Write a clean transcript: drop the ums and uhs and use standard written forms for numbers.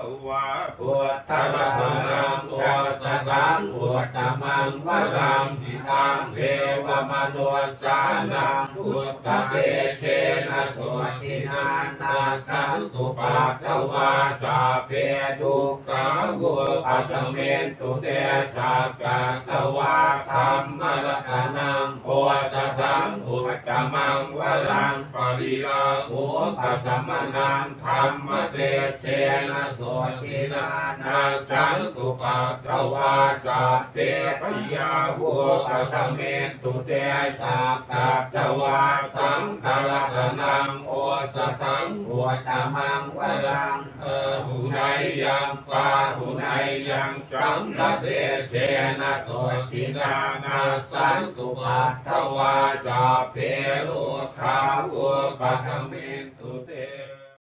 วาพุทธรัตนังโอสถังพุทธมังวรังหิตังเทวมนุสานังพุทธเตเชนะโสตินานาสันตุปัตตวาสาเพทุกขาวุปัสเมนตุเตสักกะตวาธัมมรัตนังโอสถังพุทธมังวรังปริลาหุปัสสมนังธรรมเตเชนะโสตินานาสันตุปัตตวาสาเพปยาวุปัสเมนตุเตสักกะตวาสังฆรัตนังโอสถังพุทธมังวรังหุไนยังปาหุไนยังสังฆเตเชนะโสตินานาสันตุปัตตวาสาเพโลคาวุปัสสเมนตุเต